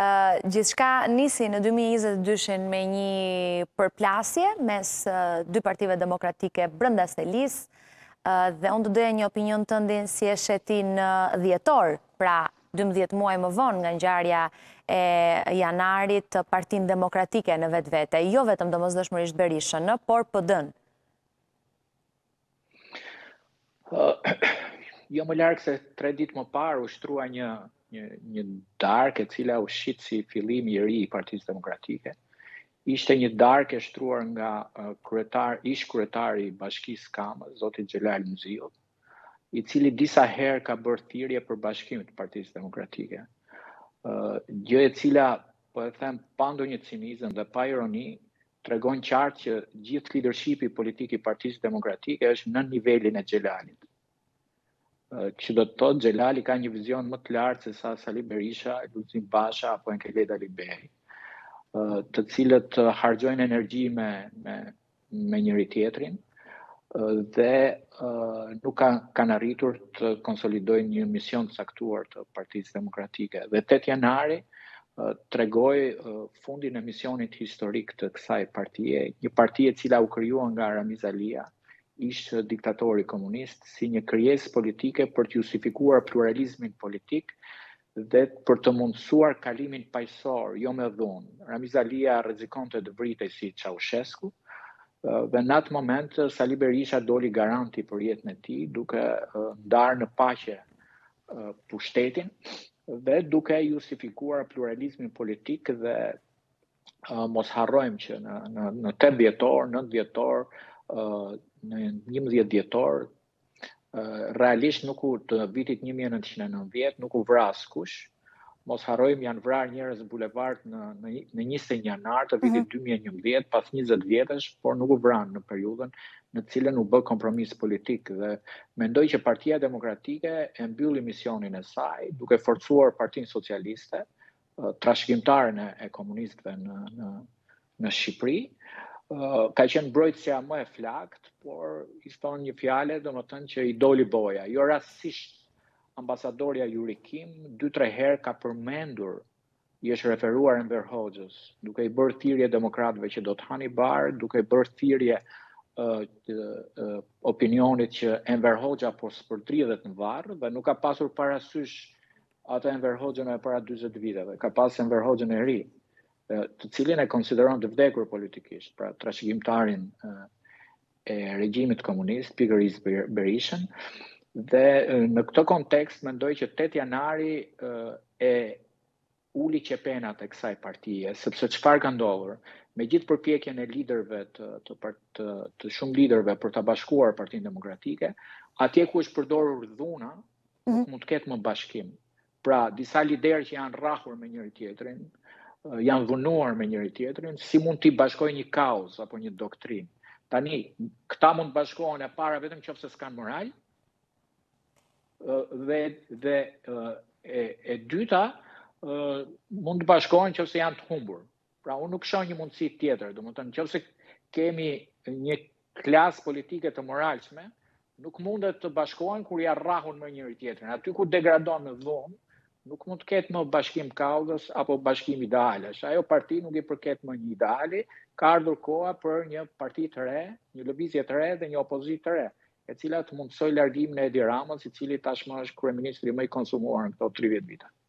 Gjithçka nisi në 2022 me një përplasje mes dy partive demokratike brenda Selis, dhe unë të doja një opinion tëndin si e sheti në dhjetor, pra 12 muaj më vonë nga ngjarja e janarit të Partinë Demokratike në vetvete, jo vetëm domosdoshmërisht Berishën, por PD-n. Jo më larg se 3 ditë më parë ushtruar një darkë e cila u shit si fillim i ri i Partisë Demokratike. Ishte një darkë e shtruar nga ish kryetari i Bashkisë Kamës, zoti Xhelal Mziu, i cili disa herë ka bërë thirrje për bashkim të Partisë Demokratike. Gjë e cila, po e them pa ndonjë cinizëm dhe pa ironi, tregon qartë që gjithë leadershipi politik i Partisë Demokratike është në nivelin e Xhelalit. Që do të thotë Xhelali ka një vizion më të lartë se sa Sali Berisha, Lulzim Basha apo Enkeleda Liberi, të cilët harxojnë energji me njëri tjetrin dhe nuk kanë arritur të konsolidojnë një mision të caktuar të Partisë Demokratike. Dhe 8 janari tregoi fundin e misionit historik të kësaj partie, një partie e cila u krijua nga Ramiz Alia, ish diktatori komunist, si një krijesë politike për të justifikuar pluralizmin politik dhe për të mundësuar kalimin paqësor, jo me dhunë. Ramiz Alia rrezikonte të vritej si Ceaușescu, dhe në atë moment Sali Berisha doli garanti për jetën e tij, duke ndarë në paqe pushtetin dhe duke justifikuar pluralizmin politik dhe mos harrojmë që në 8 dhjetor, 9 dhjetor, në 11 dhjetor, realisht nuk të vitit 1990 nuk u vras kush. Mos harrojmë janë vrarë njerëz në bulevard në 21 janar të vitit 2011 pas 20 vjetësh, por nuk u vranë në periudhën në cilën u bë kompromis politik dhe mendoj që Partia Demokratike e mbylli misionin e saj duke forcuar Partinë Socialiste, trashëgimtaren e komunistëve në Shqipëri. Ka qenë mbrojtësja më e flakt, por i thonë një fjale, domethënë që i doli boja. Jo rastësisht ambasadorja Yuri Kim 2-3 herë ka përmendur, i është referuar Enver Hoxhës, duke i bërë thirrje demokratëve që do të hani barë, duke i bërë thirrje opinionit që Enver Hoxha po spërdridhet në varr dhe nuk ka pasur parasysh atë Enver Hoxhën e para 40 viteve, ka pas Enver Hoxhën e ri, të cilin e konsideron të vdekur politikisht, pra trashëgimtarin e regjimit komunist, pikërisht Berishën, dhe në këtë kontekst mendoj që 8 janari e uli qepenat e kësaj partie, sepse çfarë ka ndodhur, me gjithë përpjekjen e liderëve të shumë liderëve për ta bashkuar Partinë Demokratike, atje ku është përdorur dhuna, nuk mund të ketë më bashkim. Pra, disa liderë që janë rrahur me njëri tjetrin, janë dhunuar me njëri tjetrin, si mund t'i bashkojnë një kauzë apo një doktrinë. Tani, këta mund të bashkohen e para vetëm nëse s'kan moral, dhe e dyta mund të bashkohen nëse janë të humbur. Pra, unë nuk shoh një mundësi tjetër, domethënë nëse kemi një klasë politike të moralshme, nuk mundet të bashkohen kur janë rrahur me njëri tjetrin. Aty ku degradon në dhunë, nuk mund të ketë më bashkim kauzës apo bashkim idealesh. Ajo parti nuk i përket më një ideali, ka ardhur koha për një parti të re, një lëvizje të re dhe një opozitë të re, e cila të mundsoj largimin e Edi Ramës, i cili tashmë është kryeministri më i konsumuar në këto 30 vite.